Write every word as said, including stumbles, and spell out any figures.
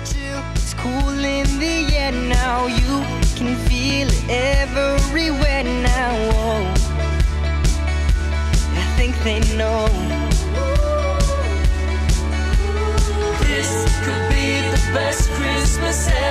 chill, it's cool in the air now. You can feel it everywhere now. Oh, I think they know. This could be the best Christmas ever.